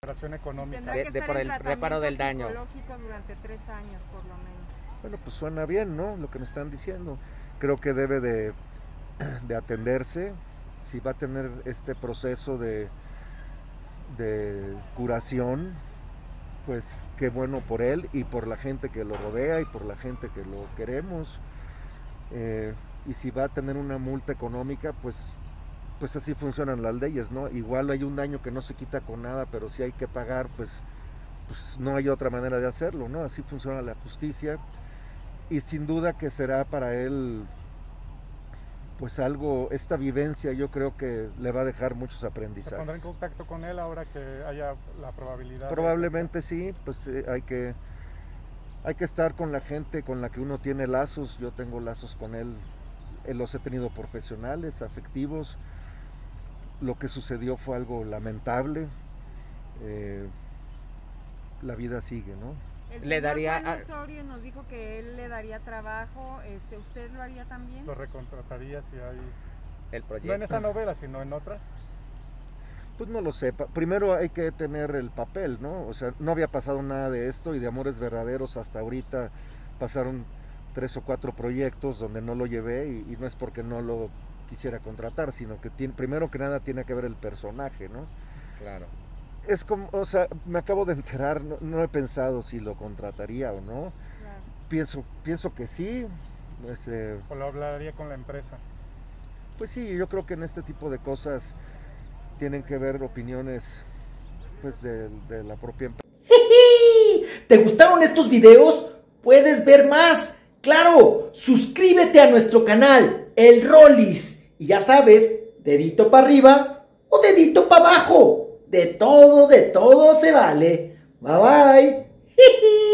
recuperación económica. Tendrá que estar por en el reparo del daño. psicológico durante 3 años, por lo menos. Bueno, pues suena bien, ¿no? Lo que me están diciendo. Creo que debe de atenderse. Si va a tener este proceso de curación, pues qué bueno por él y por la gente que lo rodea y por la gente que lo queremos. Y si va a tener una multa económica, pues así funcionan las leyes, ¿no? Igual hay un daño que no se quita con nada, pero si hay que pagar, pues no hay otra manera de hacerlo, ¿no? Así funciona la justicia. Y sin duda que será para él pues algo, esta vivencia yo creo que le va a dejar muchos aprendizajes. ¿Se pondrá en contacto con él ahora que haya la probabilidad? Probablemente sí, pues hay que estar con la gente con la que uno tiene lazos. Yo tengo lazos con él, los he tenido profesionales, afectivos. Lo que sucedió fue algo lamentable. La vida sigue, ¿no? El Le señor daría Juan Osorio nos dijo que él le daría trabajo. ¿Usted lo haría también? ¿Lo recontrataría si hay...? el proyecto. No en esta novela, sino en otras. Pues no lo sé. Primero hay que tener el papel, ¿no? O sea, no había pasado nada de esto y de Amores Verdaderos hasta ahorita pasaron 3 o 4 proyectos donde no lo llevé y no es porque no lo quisiera contratar, sino que primero que nada tiene que ver el personaje, ¿no? Claro. Es como, o sea, me acabo de enterar, no he pensado si lo contrataría o no. Claro. Pienso que sí. ¿O lo hablaría con la empresa? Pues sí, yo creo que en este tipo de cosas tienen que ver opiniones pues de la propia empresa. ¿Te gustaron estos videos? Puedes ver más. Claro, suscríbete a nuestro canal, El Rollis. Y ya sabes, dedito para arriba o dedito para abajo. De todo se vale. Bye bye.